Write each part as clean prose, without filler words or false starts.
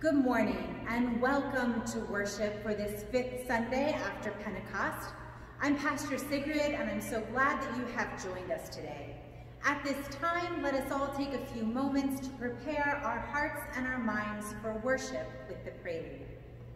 Good morning and welcome to worship for this 5th Sunday after Pentecost. I'm Pastor Sigrid and I'm so glad that you have joined us today. At this time, let us all take a few moments to prepare our hearts and our minds for worship with the prelude.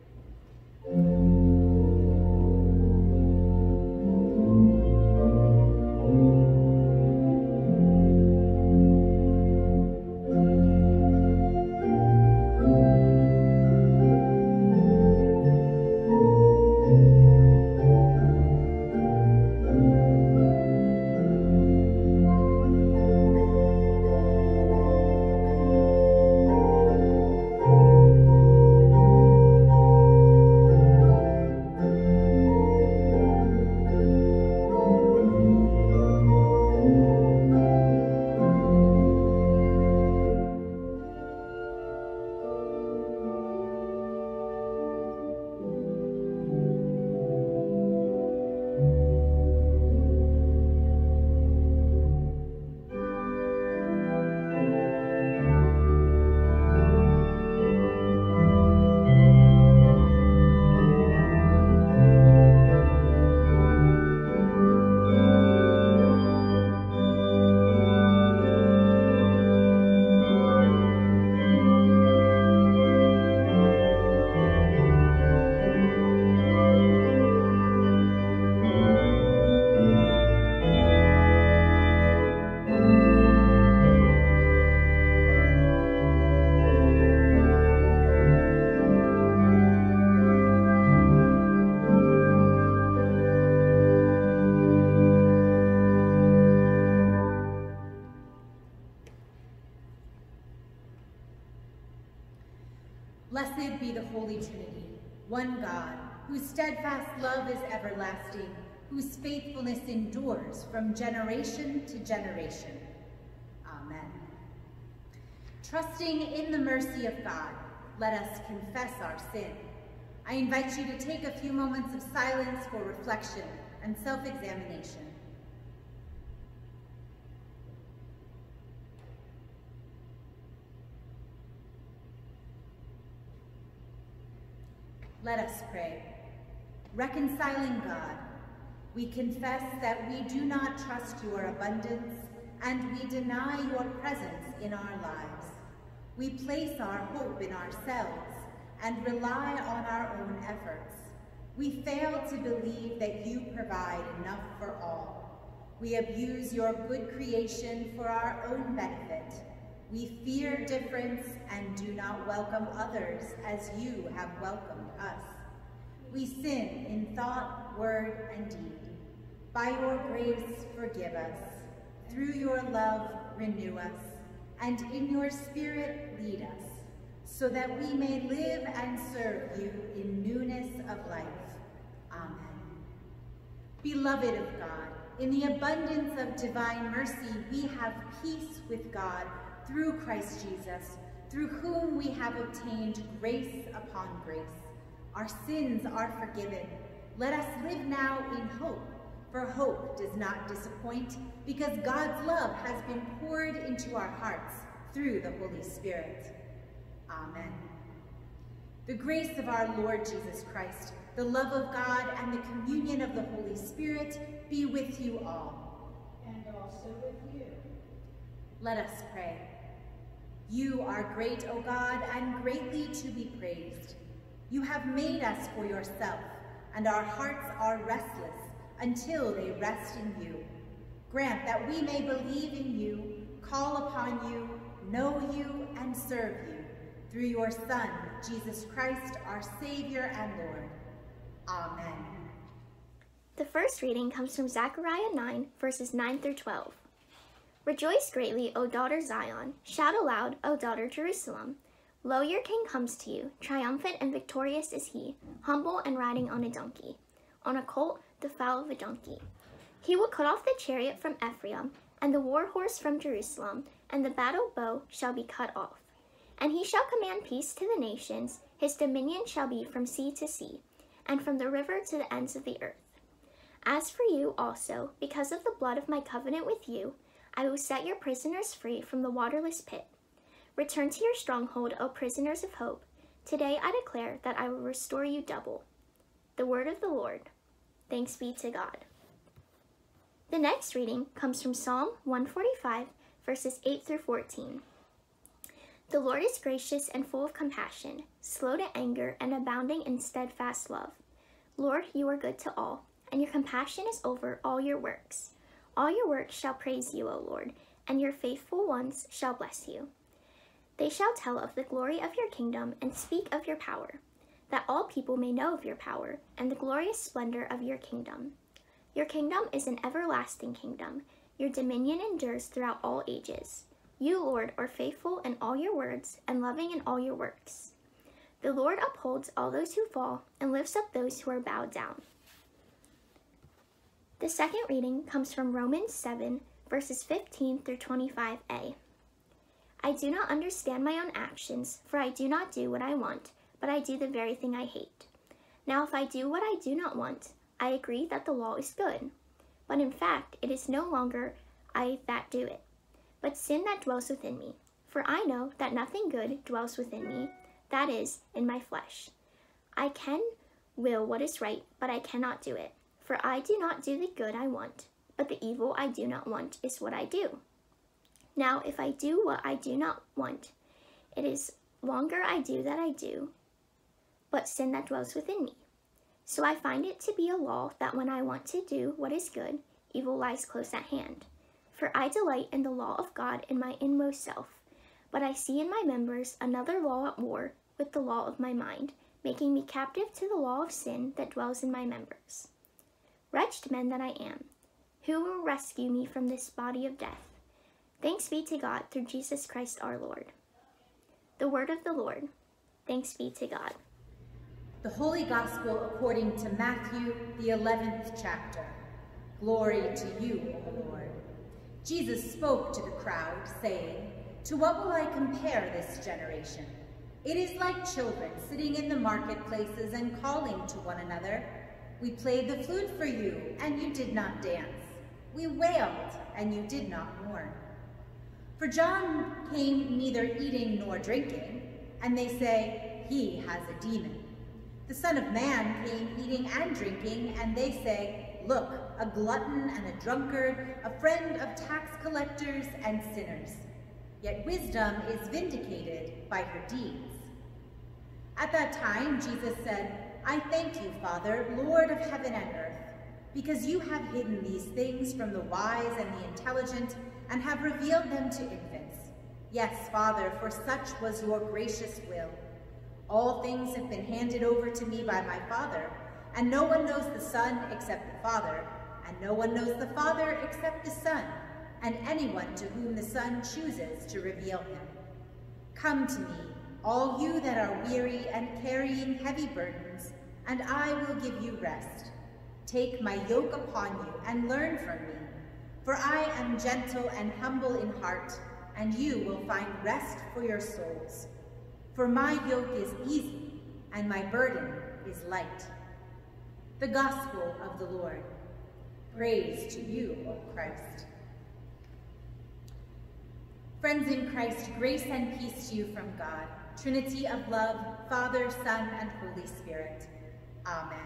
Blessed be the Holy Trinity, one God, whose steadfast love is everlasting, whose faithfulness endures from generation to generation. Amen. Trusting in the mercy of God, let us confess our sin. I invite you to take a few moments of silence for reflection and self-examination. Let us pray. Reconciling God, we confess that we do not trust your abundance and we deny your presence in our lives. We place our hope in ourselves and rely on our own efforts. We fail to believe that you provide enough for all. We abuse your good creation for our own benefit. We fear difference and do not welcome others as you have welcomed us. We sin in thought, word, and deed. By your grace, forgive us. Through your love, renew us. And in your spirit, lead us, so that we may live and serve you in newness of life. Amen. Beloved of God, in the abundance of divine mercy, we have peace with God through Christ Jesus, through whom we have obtained grace upon grace. Our sins are forgiven. Let us live now in hope, for hope does not disappoint, because God's love has been poured into our hearts through the Holy Spirit. Amen. The grace of our Lord Jesus Christ, the love of God, and the communion of the Holy Spirit be with you all. And also with you. Let us pray. You are great, O God, and greatly to be praised. You have made us for yourself, and our hearts are restless until they rest in you. Grant that we may believe in you, call upon you, know you, and serve you, through your Son, Jesus Christ, our Savior and Lord. Amen. The first reading comes from Zechariah 9, verses 9 through 12. Rejoice greatly, O daughter Zion. Shout aloud, O daughter Jerusalem. Lo, your king comes to you. Triumphant and victorious is he, humble and riding on a donkey, on a colt, the foal of a donkey. He will cut off the chariot from Ephraim, and the war horse from Jerusalem, and the battle bow shall be cut off. And he shall command peace to the nations. His dominion shall be from sea to sea, and from the river to the ends of the earth. As for you also, because of the blood of my covenant with you, I will set your prisoners free from the waterless pit. Return to your stronghold, O prisoners of hope. Today I declare that I will restore you double. The word of the Lord. Thanks be to God. The next reading comes from Psalm 145, verses 8 through 14. The Lord is gracious and full of compassion, slow to anger and abounding in steadfast love. Lord, you are good to all, and your compassion is over all your works. All your works shall praise you, O Lord, and your faithful ones shall bless you. They shall tell of the glory of your kingdom and speak of your power, that all people may know of your power and the glorious splendor of your kingdom. Your kingdom is an everlasting kingdom. Your dominion endures throughout all ages. You, Lord, are faithful in all your words and loving in all your works. The Lord upholds all those who fall and lifts up those who are bowed down. The second reading comes from Romans 7, verses 15 through 25a. I do not understand my own actions, for I do not do what I want, but I do the very thing I hate. Now if I do what I do not want, I agree that the law is good. But in fact, it is no longer I that do it, but sin that dwells within me. For I know that nothing good dwells within me, that is, in my flesh. I can will what is right, but I cannot do it. For I do not do the good I want, but the evil I do not want is what I do. Now, if I do what I do not want, it is longer I do that I do, but sin that dwells within me. So I find it to be a law that when I want to do what is good, evil lies close at hand. For I delight in the law of God in my inmost self, but I see in my members another law at war with the law of my mind, making me captive to the law of sin that dwells in my members. Wretched man that I am, who will rescue me from this body of death? Thanks be to God through Jesus Christ our Lord. The word of the Lord. Thanks be to God. The Holy Gospel according to Matthew, the 11th chapter. Glory to you, O Lord. Jesus spoke to the crowd, saying, To what will I compare this generation? It is like children sitting in the marketplaces and calling to one another. We played the flute for you, and you did not dance. We wailed, and you did not mourn. For John came neither eating nor drinking, and they say, He has a demon. The Son of Man came eating and drinking, and they say, Look, a glutton and a drunkard, a friend of tax collectors and sinners. Yet wisdom is vindicated by her deeds. At that time, Jesus said, I thank you, Father, Lord of heaven and earth, because you have hidden these things from the wise and the intelligent and have revealed them to infants. Yes, Father, for such was your gracious will. All things have been handed over to me by my Father, and no one knows the Son except the Father, and no one knows the Father except the Son, and anyone to whom the Son chooses to reveal him. Come to me, all you that are weary and carrying heavy burdens, and I will give you rest. Take my yoke upon you and learn from me, for I am gentle and humble in heart, and you will find rest for your souls. For my yoke is easy, and my burden is light. The Gospel of the Lord. Praise to you, O Christ. Friends in Christ, grace and peace to you from God, Trinity of love, Father, Son, and Holy Spirit. Amen.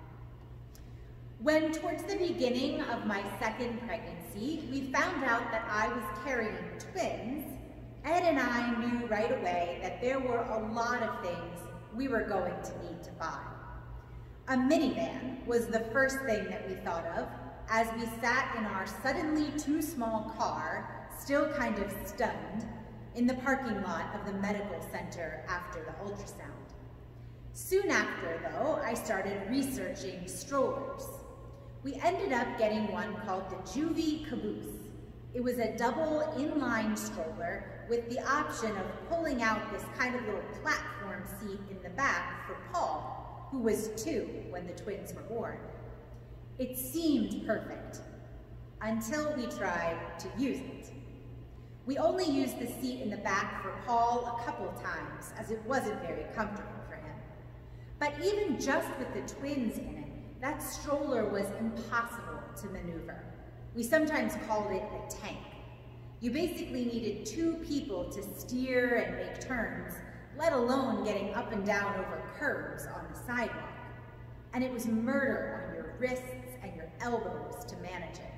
When towards the beginning of my second pregnancy, we found out that I was carrying twins, Ed and I knew right away that there were a lot of things we were going to need to buy. A minivan was the first thing that we thought of as we sat in our suddenly too small car, still kind of stunned, in the parking lot of the medical center after the ultrasound. Soon after, though, I started researching strollers. We ended up getting one called the Juvie Caboose. It was a double inline stroller with the option of pulling out this kind of little platform seat in the back for Paul, who was 2 when the twins were born. It seemed perfect until we tried to use it. We only used the seat in the back for Paul a couple times, as it wasn't very comfortable for him. But even just with the twins in it, that stroller was impossible to maneuver. We sometimes called it a tank. You basically needed 2 people to steer and make turns, let alone getting up and down over curbs on the sidewalk. And it was murder on your wrists and your elbows to manage it.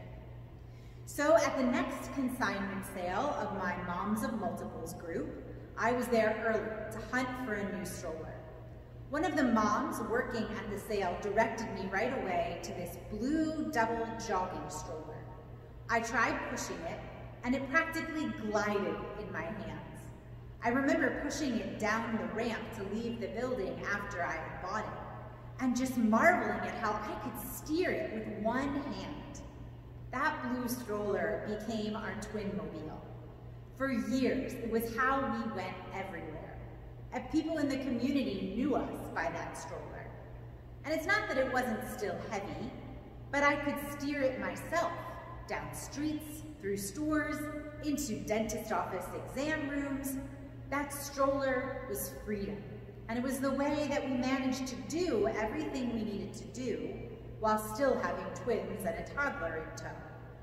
So at the next consignment sale of my Moms of Multiples group, I was there early to hunt for a new stroller. One of the moms working at the sale directed me right away to this blue double jogging stroller. I tried pushing it, and it practically glided in my hands. I remember pushing it down the ramp to leave the building after I had bought it, and just marveling at how I could steer it with one hand. That blue stroller became our twin-mobile. For years, it was how we went everywhere. And people in the community knew us by that stroller. And it's not that it wasn't still heavy, but I could steer it myself down streets, through stores, into dentist office exam rooms. That stroller was freedom. And it was the way that we managed to do everything we needed to do while still having twins and a toddler in tow.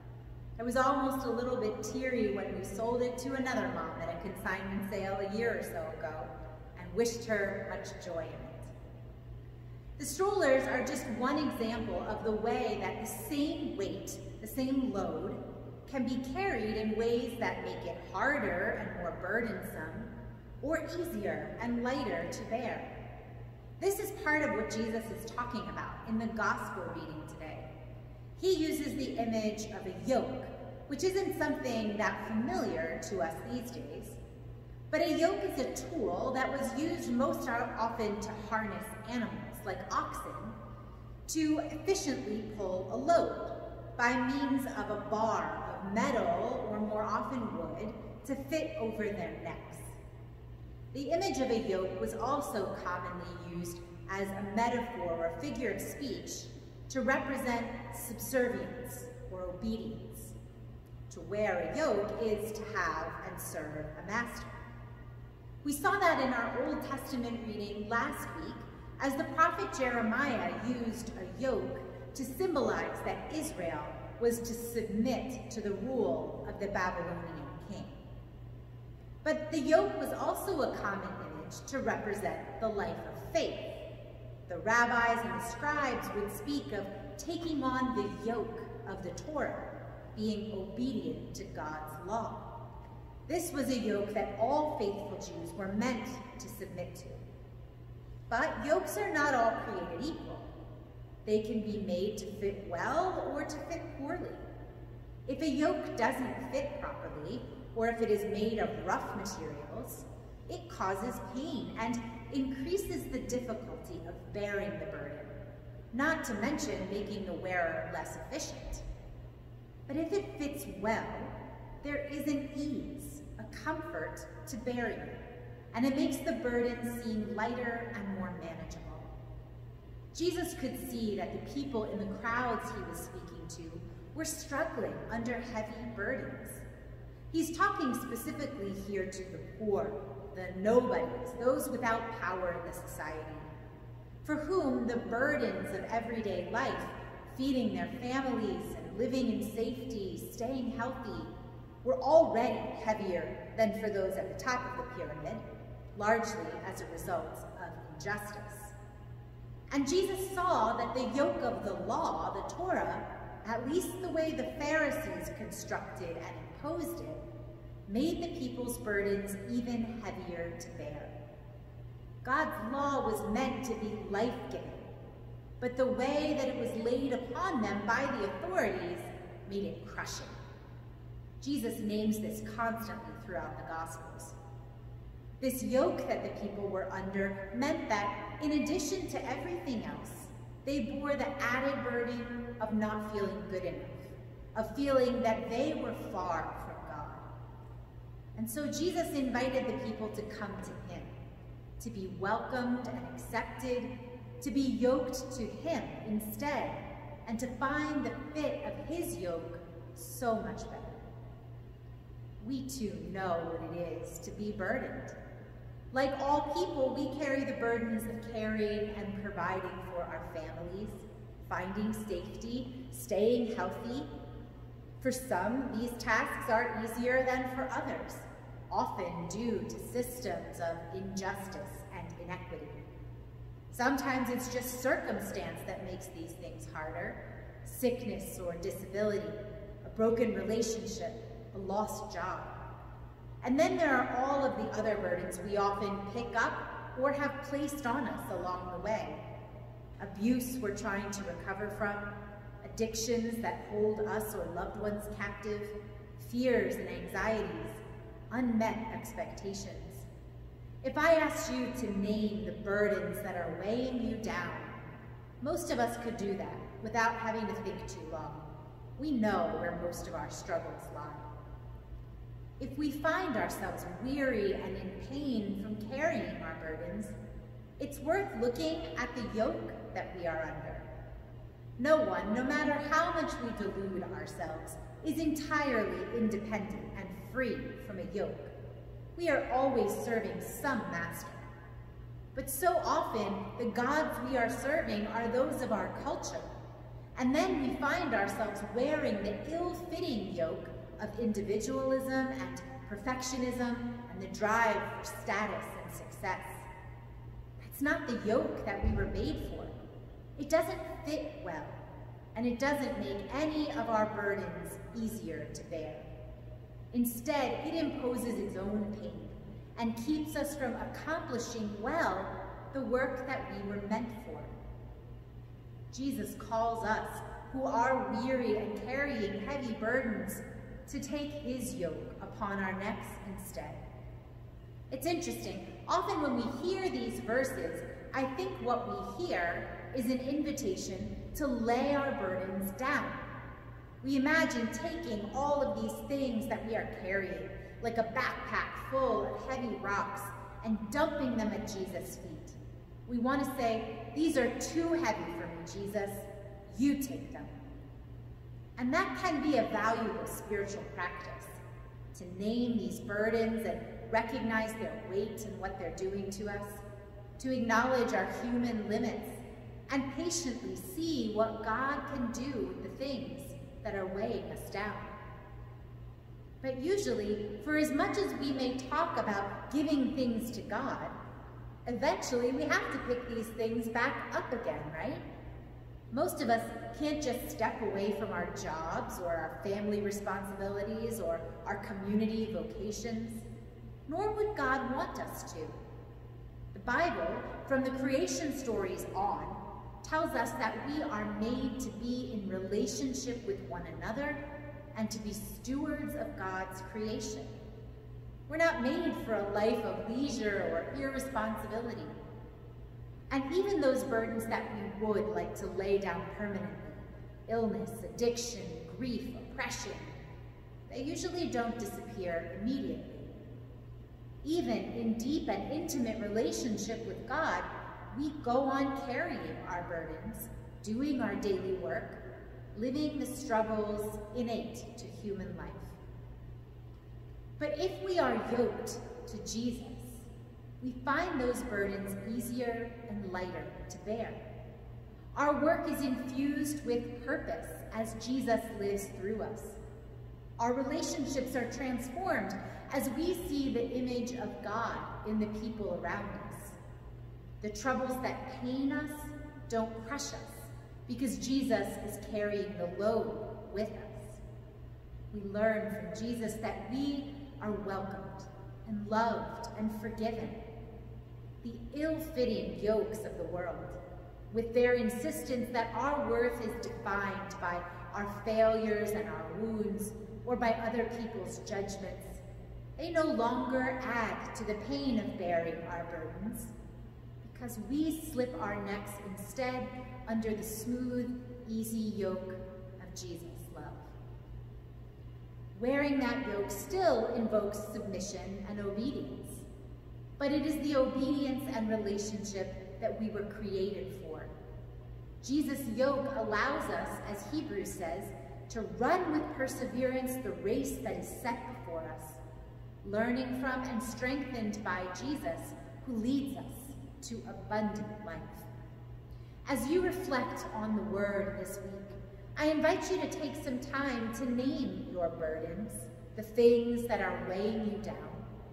I was almost a little bit teary when we sold it to another mom at a consignment sale a year or so ago, and wished her much joy in it. The strollers are just one example of the way that the same weight, the same load, can be carried in ways that make it harder and more burdensome, or easier and lighter to bear. This is part of what Jesus is talking about in the gospel reading today. He uses the image of a yoke, which isn't something that familiar to us these days. But a yoke is a tool that was used most often to harness animals, like oxen, to efficiently pull a load by means of a bar of metal, or more often wood, to fit over their necks. The image of a yoke was also commonly used as a metaphor or figure of speech to represent subservience or obedience. To wear a yoke is to have and serve a master. We saw that in our Old Testament reading last week as the prophet Jeremiah used a yoke to symbolize that Israel was to submit to the rule of the Babylonian king. But the yoke was also a common image to represent the life of faith. The rabbis and the scribes would speak of taking on the yoke of the Torah, being obedient to God's law. This was a yoke that all faithful Jews were meant to submit to. But yokes are not all created equal. They can be made to fit well or to fit poorly. If a yoke doesn't fit properly, or if it is made of rough materials, it causes pain and increases the difficulty of bearing the burden, not to mention making the wearer less efficient. But if it fits well, there is an ease, a comfort to bearing it, and it makes the burden seem lighter and more manageable. Jesus could see that the people in the crowds he was speaking to were struggling under heavy burdens. He's talking specifically here to the poor, the nobodies, those without power in the society, for whom the burdens of everyday life, feeding their families and living in safety, staying healthy, were already heavier than for those at the top of the pyramid, largely as a result of injustice. And Jesus saw that the yoke of the law, the Torah, at least the way the Pharisees constructed and imposed it, made the people's burdens even heavier to bear. God's law was meant to be life-giving, but the way that it was laid upon them by the authorities made it crushing. Jesus names this constantly throughout the Gospels. This yoke that the people were under meant that, in addition to everything else, they bore the added burden of not feeling good enough, of feeling that they were far from God. And so Jesus invited the people to come to him, to be welcomed and accepted, to be yoked to him instead, and to find the fit of his yoke so much better. We too know what it is to be burdened. Like all people, we carry the burdens of caring and providing for our families, finding safety, staying healthy. For some, these tasks are easier than for others. often due to systems of injustice and inequity. Sometimes it's just circumstance that makes these things harder, sickness or disability, a broken relationship, a lost job. And then there are all of the other burdens we often pick up or have placed on us along the way. Abuse we're trying to recover from, addictions that hold us or loved ones captive, fears and anxieties, unmet expectations. If I asked you to name the burdens that are weighing you down, most of us could do that without having to think too long. We know where most of our struggles lie. If we find ourselves weary and in pain from carrying our burdens, it's worth looking at the yoke that we are under. No one, no matter how much we delude ourselves, is entirely independent and free from a yoke. We are always serving some master. But so often, the gods we are serving are those of our culture. And then we find ourselves wearing the ill-fitting yoke of individualism and perfectionism and the drive for status and success. That's not the yoke that we were made for. It doesn't fit well, and it doesn't make any of our burdens easier to bear. Instead, it imposes its own pain and keeps us from accomplishing well the work that we were meant for. Jesus calls us, who are weary and carrying heavy burdens, to take his yoke upon our necks instead. It's interesting, often when we hear these verses, I think what we hear is an invitation to lay our burdens down. We imagine taking all of these things that we are carrying, like a backpack full of heavy rocks, and dumping them at Jesus' feet. We want to say, these are too heavy for me, Jesus, you take them. And that can be a valuable spiritual practice, to name these burdens and recognize their weight and what they're doing to us, to acknowledge our human limits, and patiently see what God can do with the things that are weighing us down. But usually, for as much as we may talk about giving things to God, eventually we have to pick these things back up again, right? Most of us can't just step away from our jobs or our family responsibilities or our community vocations, nor would God want us to. The Bible, from the creation stories on, tells us that we are made to be in relationship with one another and to be stewards of God's creation. We're not made for a life of leisure or irresponsibility. And even those burdens that we would like to lay down permanently, illness, addiction, grief, oppression, they usually don't disappear immediately. Even in deep and intimate relationship with God, we go on carrying our burdens, doing our daily work, living the struggles innate to human life. But if we are yoked to Jesus, we find those burdens easier and lighter to bear. Our work is infused with purpose as Jesus lives through us. Our relationships are transformed as we see the image of God in the people around us. The troubles that pain us don't crush us because Jesus is carrying the load with us. We learn from Jesus that we are welcomed and loved and forgiven. The ill-fitting yokes of the world, with their insistence that our worth is defined by our failures and our wounds, or by other people's judgments, they no longer add to the pain of bearing our burdens, because we slip our necks instead under the smooth, easy yoke of Jesus' love. Wearing that yoke still invokes submission and obedience, but it is the obedience and relationship that we were created for. Jesus' yoke allows us, as Hebrews says, to run with perseverance the race that is set before us, learning from and strengthened by Jesus, who leads us to abundant life. As you reflect on the word this week, I invite you to take some time to name your burdens, the things that are weighing you down,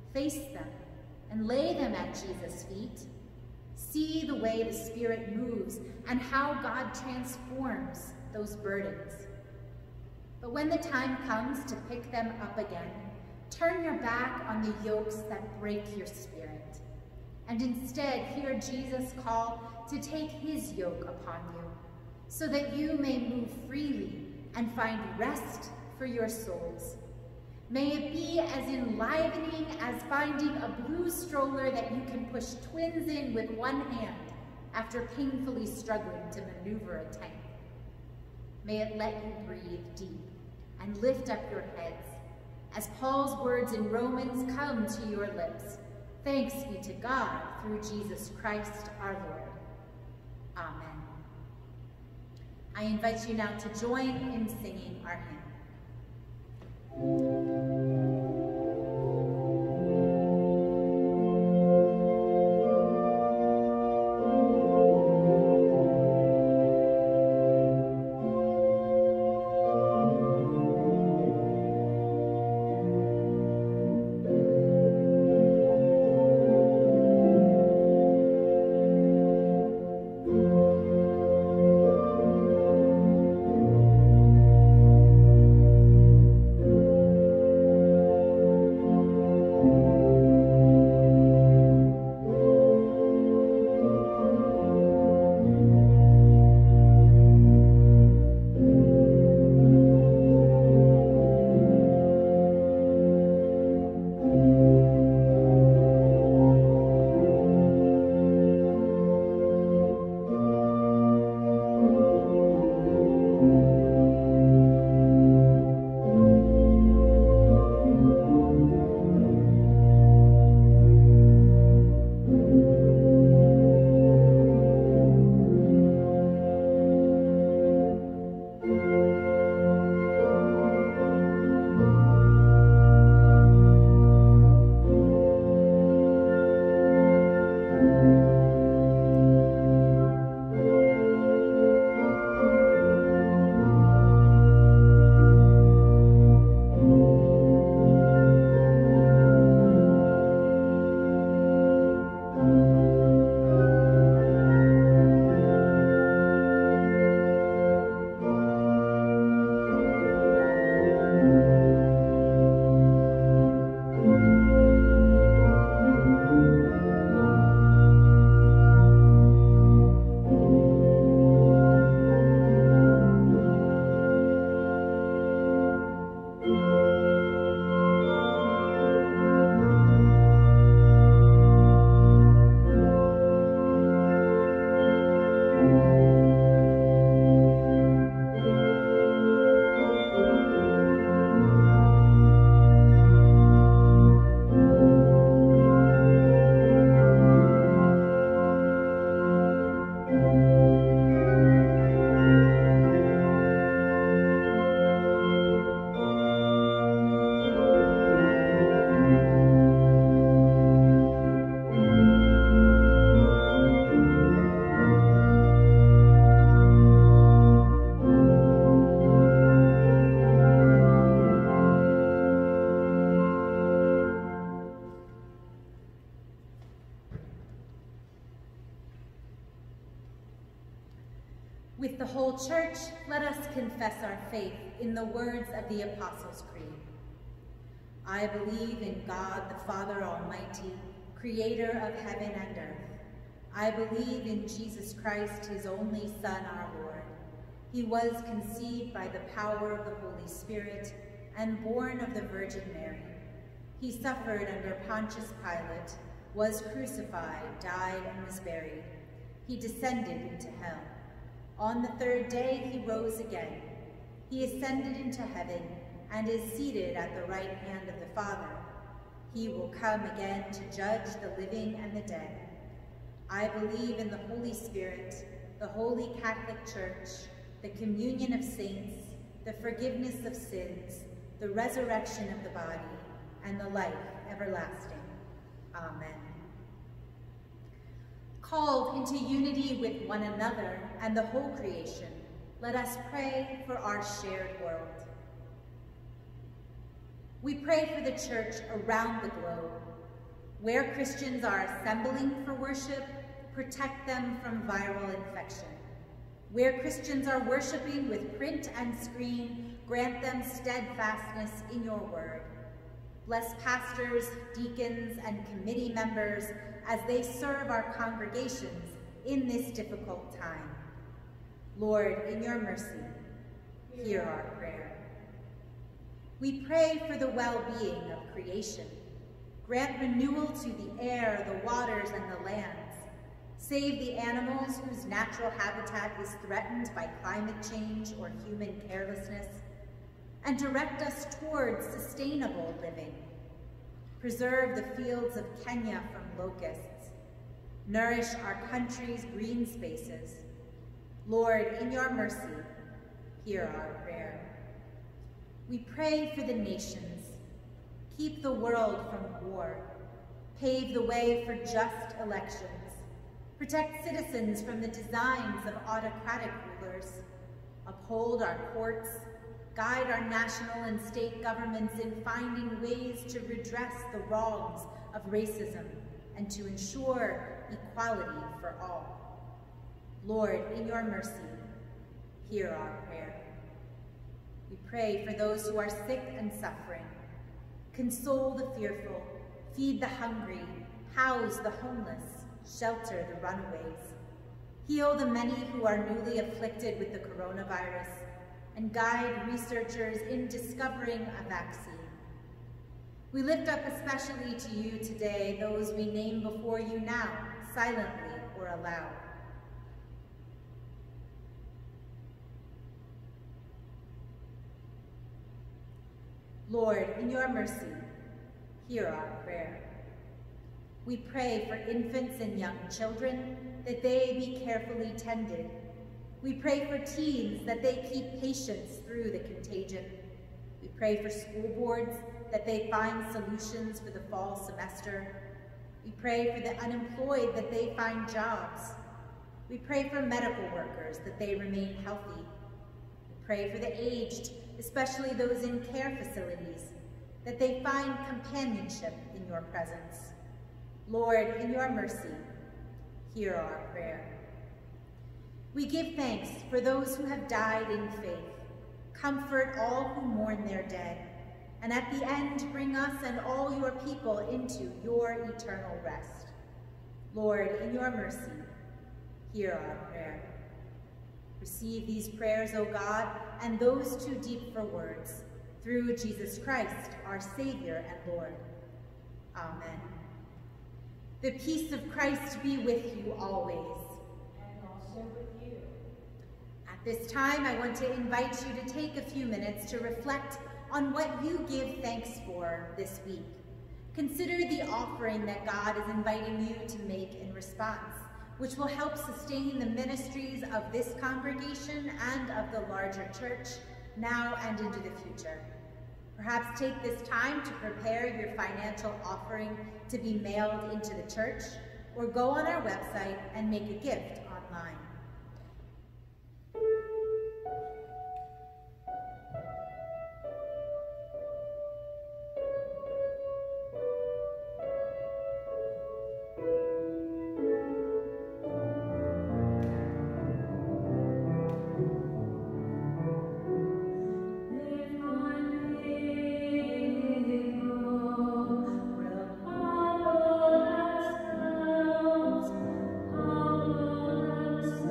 Face them and lay them at Jesus' feet. See the way the Spirit moves and how God transforms those burdens. But when the time comes to pick them up again, turn your back on the yokes that break your spirit, and instead hear Jesus call to take his yoke upon you, so that you may move freely and find rest for your souls. May it be as enlivening as finding a blue stroller that you can push twins in with one hand after painfully struggling to maneuver a tank. May it let you breathe deep and lift up your heads as Paul's words in Romans come to your lips. Thanks be to God through Jesus Christ our Lord. Amen. I invite you now to join in singing our hymn. With the whole church, let us confess our faith in the words of the Apostles' Creed. I believe in God, the Father Almighty, creator of heaven and earth. I believe in Jesus Christ, his only Son, our Lord. He was conceived by the power of the Holy Spirit and born of the Virgin Mary. He suffered under Pontius Pilate, was crucified, died, and was buried. He descended into hell. On the third day he rose again. He ascended into heaven and is seated at the right hand of the Father. He will come again to judge the living and the dead. I believe in the Holy Spirit, the Holy Catholic Church, the communion of saints, the forgiveness of sins, the resurrection of the body, and the life everlasting. Amen. Called into unity with one another and the whole creation, let us pray for our shared world. We pray for the church around the globe, Where Christians are assembling for worship, protect them from viral infection. Where Christians are worshiping with print and screen, grant them steadfastness in your word. Bless pastors, deacons, and committee members as they serve our congregations in this difficult time. Lord, in your mercy, hear our prayer. We pray for the well-being of creation. Grant renewal to the air, the waters, and the lands. Save the animals whose natural habitat is threatened by climate change or human carelessness, and direct us towards sustainable living. Preserve the fields of Kenya from locusts. Nourish our country's green spaces. Lord, in your mercy, hear our prayer. We pray for the nations. Keep the world from war. Pave the way for just elections. Protect citizens from the designs of autocratic rulers. Uphold our courts. Guide our national and state governments in finding ways to redress the wrongs of racism and to ensure equality for all. Lord, in your mercy, hear our prayer. We pray for those who are sick and suffering. Console the fearful, feed the hungry, house the homeless, shelter the runaways. Heal the many who are newly afflicted with the coronavirus, and guide researchers in discovering a vaccine. We lift up especially to you today those we name before you now, silently or aloud. Lord, in your mercy, hear our prayer. We pray for infants and young children, that they be carefully tended. We pray for teens, that they keep patience through the contagion. We pray for school boards, that they find solutions for the fall semester. We pray for the unemployed, that they find jobs. We pray for medical workers, that they remain healthy. We pray for the aged, especially those in care facilities, that they find companionship in your presence. Lord, in your mercy, hear our prayer. We give thanks for those who have died in faith. Comfort all who mourn their dead, and at the end bring us and all your people into your eternal rest. Lord, in your mercy, hear our prayer. Receive these prayers, O God, and those too deep for words, through Jesus Christ, our Savior and Lord. Amen. The peace of Christ be with you always. And also with you. At this time, I want to invite you to take a few minutes to reflect on what you give thanks for this week. Consider the offering that God is inviting you to make in response, which will help sustain the ministries of this congregation and of the larger church now and into the future. Perhaps take this time to prepare your financial offering to be mailed into the church, or go on our website and make a gift online. Humble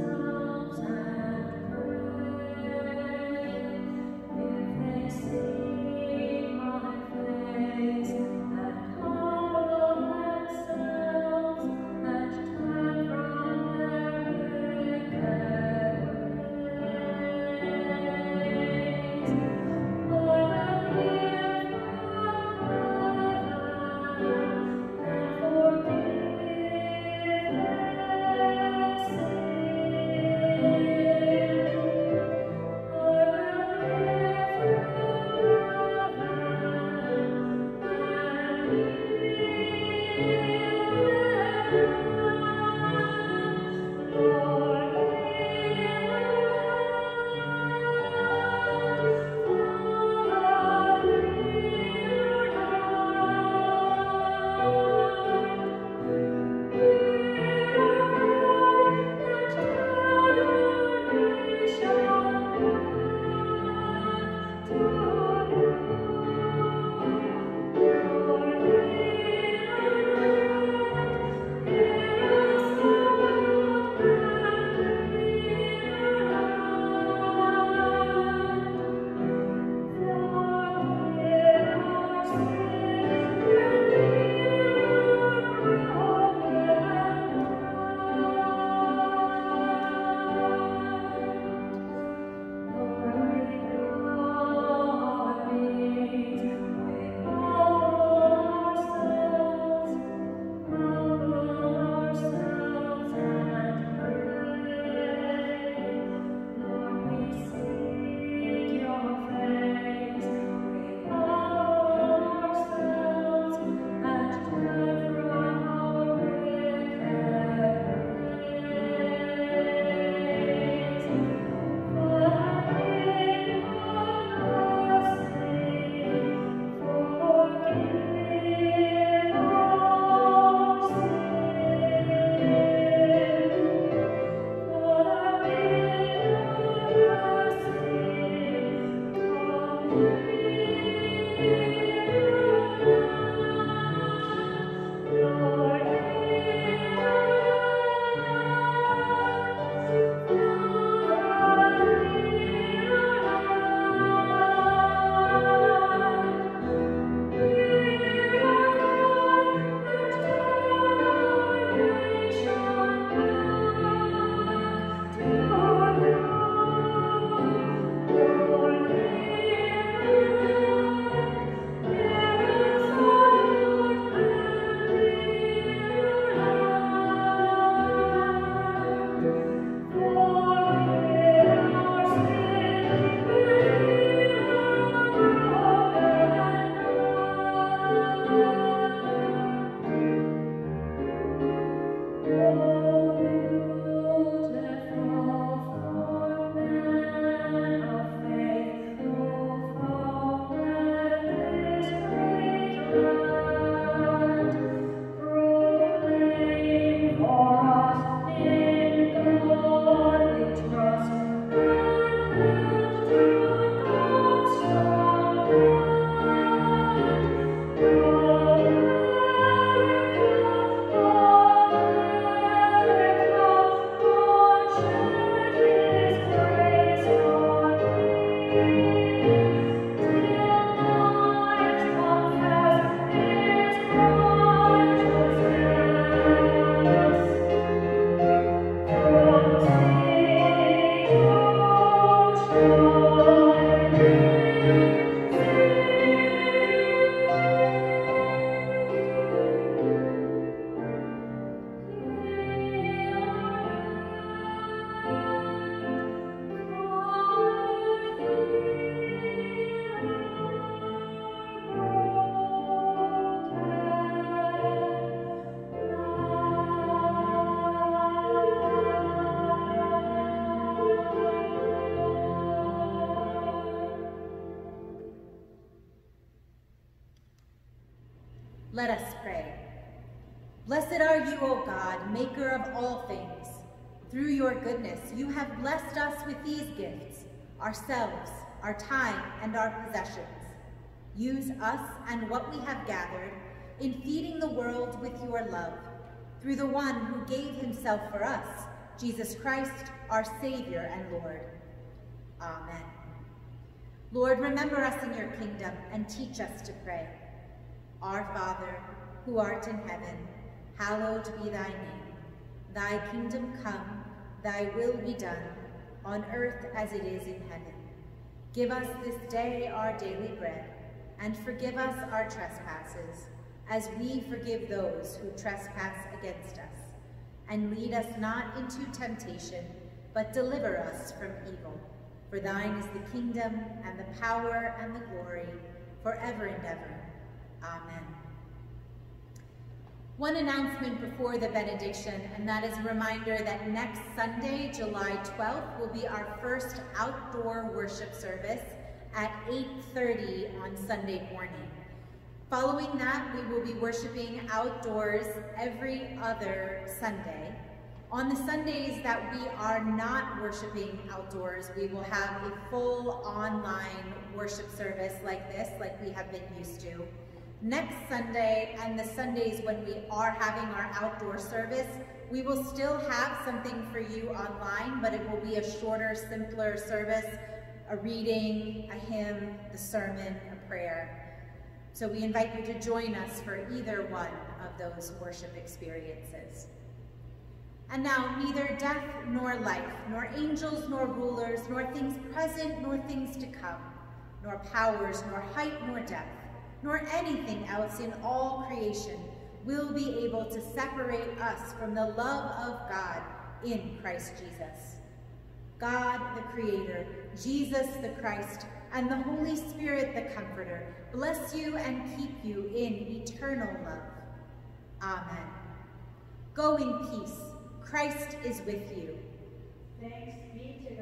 Let us pray. Blessed are you, O God, maker of all things. Through your goodness, you have blessed us with these gifts, ourselves, our time, and our possessions. Use us and what we have gathered in feeding the world with your love, through the one who gave himself for us, Jesus Christ, our Savior and Lord. Amen. Lord, remember us in your kingdom and teach us to pray. Our Father, who art in heaven, hallowed be thy name. Thy kingdom come, thy will be done, on earth as it is in heaven. Give us this day our daily bread, and forgive us our trespasses, as we forgive those who trespass against us. And lead us not into temptation, but deliver us from evil. For thine is the kingdom, and the power, and the glory, forever and ever. Amen. One announcement before the benediction, and that is a reminder that next Sunday, July 12th, will be our first outdoor worship service at 8:30 on Sunday morning. Following that, we will be worshiping outdoors every other Sunday. On the Sundays that we are not worshiping outdoors, we will have a full online worship service like this, like we have been used to. Next Sunday and the Sundays when we are having our outdoor service, we will still have something for you online, but it will be a shorter, simpler service, a reading, a hymn, the sermon, a prayer. So we invite you to join us for either one of those worship experiences. And now, neither death nor life, nor angels nor rulers, nor things present nor things to come, nor powers, nor height nor depth, nor anything else in all creation will be able to separate us from the love of God in Christ Jesus. God, the Creator, Jesus, the Christ, and the Holy Spirit, the Comforter, bless you and keep you in eternal love. Amen. Go in peace. Christ is with you. Thanks be to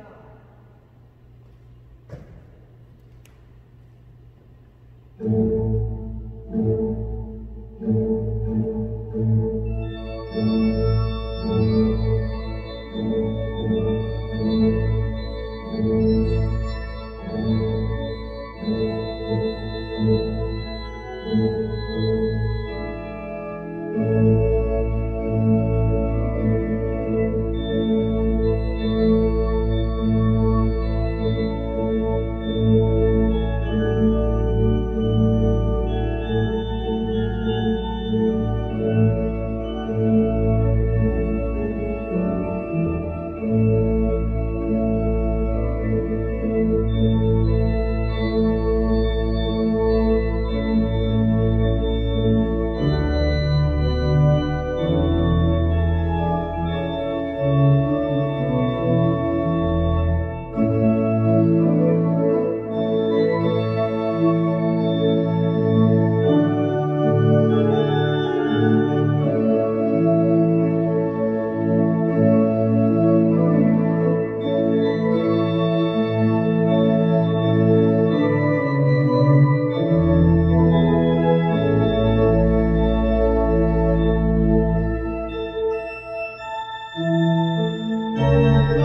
Thank you.